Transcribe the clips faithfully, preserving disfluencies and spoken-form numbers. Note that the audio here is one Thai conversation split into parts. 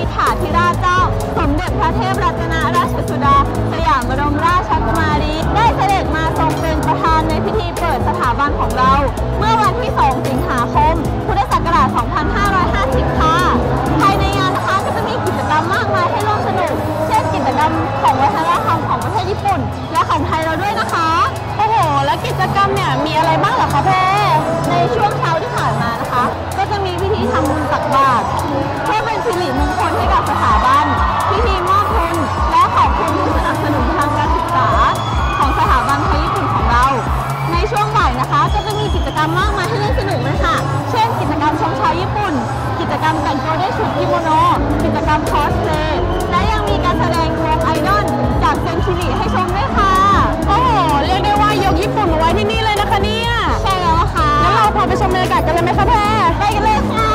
ถาธิราชเจ้าสมเด็จพระเทพรัตนราชสุดาสยามบรมราชกุมารีได้เสด็จมาทรงเป็นประธานในพิธีเปิดสถาบันของเราเมื่อวันที่สองสิงหาคมพุทธศักราชสองพันห้าร้อยห้าสิบค่ะภายในงานนะคะก็จะมีกิจกรรมมากมายให้ร่วมสนุกเช่นกิจกรรมของวัฒนธรรมของประเทศญี่ปุ่นและของไทยเราด้วยนะคะโอ้โหและกิจกรรมเนี่ยมีอะไรบ้างเหรอคะแพรในช่วงเช้าที่ผ่านมานะคะก็จะมีพิธีทำบุญตักบาตรเพื่อเป็นสิริมงคลให้กับสถาบันพิธีมอบทุนและขอบคุณผู้สนับสนุนทางการศึกษาของสถาบันไทยญี่ปุ่นของเราในช่วงบ่ายนะคะก็จะมีกิจกรรมมากมายให้เล่นสนุกเลยค่ะเช่นกิจกรรมชมชาวญี่ปุ่นกิจกรรมแต่งตัวด้วยชุดกิโมโนกิจกรรมคอสเพลย์และยังมีการแสดงวงไอดอลจากเซนชิริให้ชมด้วยค่ะโอ้โหเรียกได้ว่ายกญี่ปุ่นมาไว้ที่นี่เลยนะคะเนี่ยใช่แล้วค่ะงั้นเราพาไปชมบรรยากาศกันเลยไหมคะแพรไปกันเลยค่ะ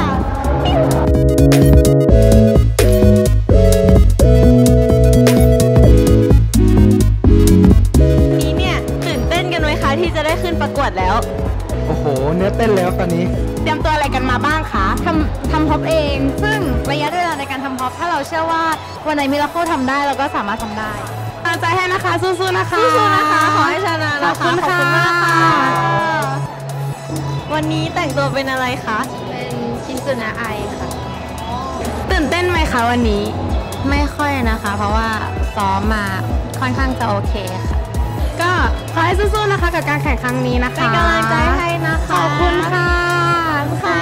นี้เนี่ยตื่นเต้นกันไหมคะที่จะได้ขึ้นประกวดแล้วโอ้โหเนื้อเต้นแล้วตอนนี้เตรียมตัวอะไรกันมาบ้างคะทำทำพ็อปเองซึ่งระยะเวลาในการทำพ็อปถ้าเราเชื่อว่าวันไหนมิราเคิลทำได้เราก็สามารถทำได้กำลังใจให้นะคะสู้ๆนะคะสู้ๆนะคะขอให้ชนะนะคะขอบคุณค่ะวันนี้แต่งตัวเป็นอะไรคะเป็นชินซุนะไอค่ะตื่นเต้นไหมคะวันนี้ไม่ค่อยนะคะเพราะว่าซ้อมมาค่อนข้างจะโอเคค่ะก็ขอให้สู้ๆนะคะกับการแข่งครั้งนี้นะคะเป็นกำลังใจให้นะคะขอบคุณค่ะค่ะ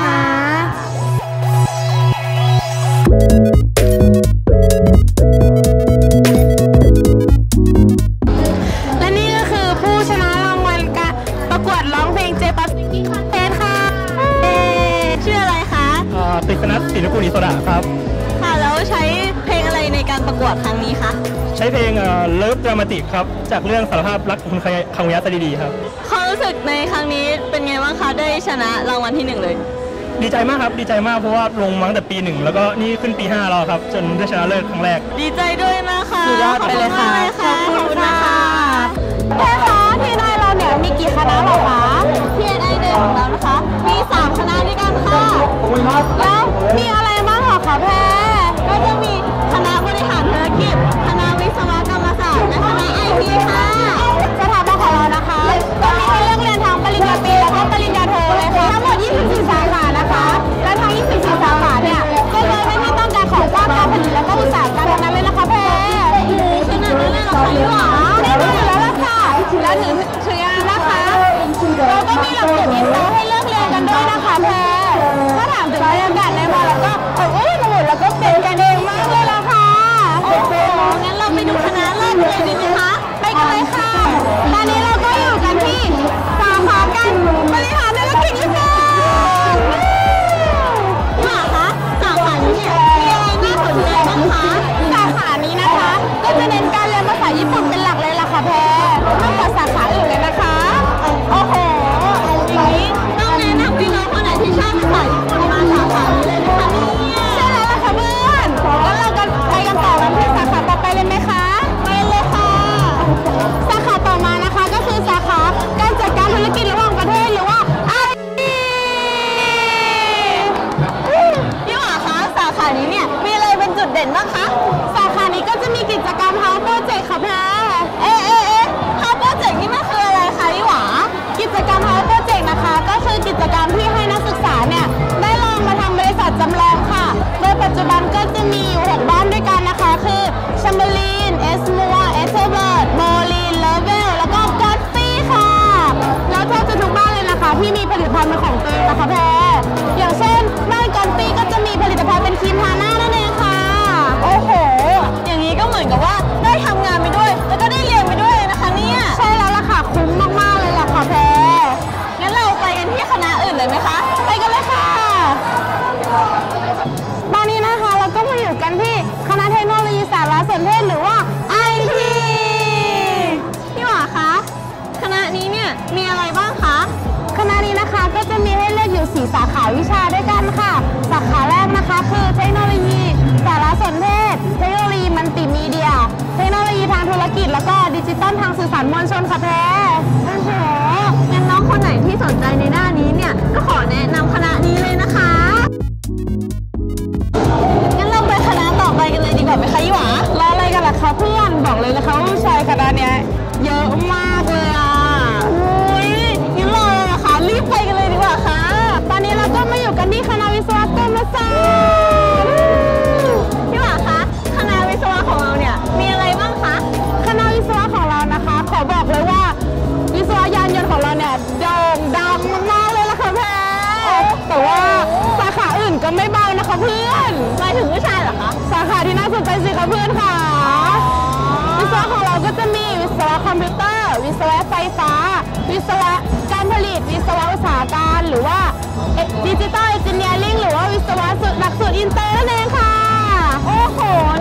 และนี่ก็คือผู้ชนะรางวัลการประกวดร้องเพลงเจปัสซิกี้คอนเทสค่ะชื่ออะไรคะติกนัทศิลปุริโซดาครับค่ะแล้วใช้เพลงอะไรในการประกวดครั้งนี้คะใช้เพลงเลิฟดรามาติกครับจากเรื่องสารภาพรักคุณคังยะตาดีๆครับความรู้สึกในครั้งนี้เป็นไงบ้างคะได้ชนะรางวัลที่หนึ่งเลยดีใจมากครับดีใจมากเพราะว่าลงมาตั้งแต่ปีหนึ่งแล้วก็นี่ขึ้นปีห้าแล้วครับจนได้ชนะเลิศครั้งแรกดีใจด้วยนะคะสุดยอดไปเลยค่ะขอบคุณนะคะแม่คะที่นายเราเนี่ยมีกี่คณะหรอคะที่นายเดย์ของเรานะคะมีสามคณะด้วยกันค่ะแล้วมีอะไรบ้างหรอคะแพรก็จะมีคณะบริหารธุรกิจคณะวิศวกรรมศาสตร์และคณะไอทีค่ะสถาบันของเรานะคะก็มีให้เลือกเรียนทั้งปริญญาตรีและก็ปริญญาโทเลยค่ะทั้งหมดยี่สิบสี่สาขานะคะและทั้งยี่สิบสี่สาขาเนี่ยก็เลยเป็นที่ต้องการของภาคการผลิตและก็อุตสาหกรรมทั้งนั้นเลยนะคะแพรขนาดนั้นเลยเหรอคะยี่หว่าได้มาแล้วล่ะค่ะและถึงถึงงานนะคะเราก็มีหลักสูตรอินเตอร์ให้เลือกเรียนกันด้วยนะคะแพรถ้าถามถึงบรรยากาศในมอแล้วก็โอ้ยสมุดแล้วก็เป็นกันเองมากเลยล่ะค่ะโอ้โหงั้นเราไปดูคณะแรกเลยดีไหมคะไปกันเลยค่ะตอนนี้เราก็อยู่กันที่สาขาการบริหารธุรกิจญี่ปุ่นพี่หมาคะสาขานี้เนี่ยมีอะไรน่าสนใจบ้างคะสาขานี้นะคะก็จะเน้นการเรียนภาษาญี่ปุ่นเป็นหลักเลยล่ะค่ะแพรมากกว่าสาขาอื่นเลยนะคะโอ้โหอย่างนี้ต้องแนะนำพี่น้องคนไหนที่ชอบภาษาญี่ปุ่นมาสาขานี้เลยนะคะเนี่ยใช่แล้วล่ะค่ะเพื่อนแล้วเรากันไปกันต่อกันที่สาขาต่อไปเลยไหมคะไปเลยค่ะสาขาต่อมานะคะก็คือสาขาการจัดการธุรกิจระหว่างประเทศหรือว่า ไอ ที พี่หว่าคะสาขานี้เนี่ยมีอะไรเป็นจุดเด่นบ้างคะสาขานี้ก็จะมีกิจกรรม House Project ค่ะแพรเอ๊ะเอ๊ะเอ๊ะ House Project นี่มันคืออะไรคะพี่หว่ากิจกรรม House Project นะคะก็คือกิจกรรมที่ให้นักศึกษาเนี่ยได้ลองมาทำบริษัทจำลองค่ะโดยปัจจุบันก็จะมีอยู่หกบ้านด้วยกันนะคะคือชัมเบอร์ลีนเอสมัวเอเทเบิร์ดโบลีนเลเวลแล้วก็กอตฟี่ค่ะแล้วแทบจะทุกบ้านเลยนะคะที่มีผลิตภัณฑ์เป็นของตัวเองนะคะแพรอย่างเช่นบ้านกอตฟี่ก็จะมีผลิตภัณฑ์เป็นครีมทาหน้านั่นเองค่ะโอ้โหอย่างนี้ก็เหมือนกับว่าได้ทำงานไปด้วยแล้วก็ได้เรียนไปด้วยนะคะเนี่ยใช่แล้วล่ะค่ะคุ้มมากๆเลยล่ะค่ะแพรงั้นเราไปกันที่คณะอื่นเลยไหมคะไปกันเลยค่ะตอนนี้นะคะเราก็มาอยู่กันที่คณะเทคโนโลยีสารสนเทศหรือว่า ไอ ที พี่หว่าคะคณะนี้เนี่ยมีอะไรบ้างคะคณะนี้นะคะก็จะมีให้เลือกอยู่สี่สาขาวิชาด้วยกันค่ะสาขาแรกนะคะคือเทคโนโลยีสารสนเทศเทคโนโลยีมัลติมีเดียเทคโนโลยีทางธุรกิจแล้วก็ดิจิตอลทางสื่อสารมวลชนค่ะแพรโอ้โหงั้นน้องคนไหนที่สนใจในด้านนี้เนี่ยก็ขอแนะนำคณะนี้เลยนะคะงั้นเราไปคเพื่อนบอกเลยนะคะว่าผู้ชายคณะเนี้ยเยอะมากเลยอ่ะอุ้ยงั้นรอเลยนะคะรีบไปกันเลยดีกว่าค่ะตอนนี้เราก็มาอยู่กันที่คณะวิศวกรรมศาสตร์พี่หว่าคะคณะวิศวะของเราเนี่ยมีอะไรบ้างคะคณะวิศวะของเรานะคะขอบอกเลยว่าวิศวะยานยนต์ของเราเนี่ยโด่งดังมากๆเลยล่ะค่ะแพรแต่ว่าสาขาอื่นก็ไม่เบานะคะเพื่อนหมายถึงผู้ชายเหรอคะสาขาที่น่าสนใจสิคะเพื่อนค่ะวิศวะของเราก็จะมีวิศวะคอมพิวเตอร์วิศวะไฟฟ้าวิศวะการผลิตวิศวะอุตสาหการหรือว่าดิจิตอลเอนจิเนียริ่งหรือว่าวิศวะหลักสูตรอินเตอร์นั่นเองค่ะโอ้โห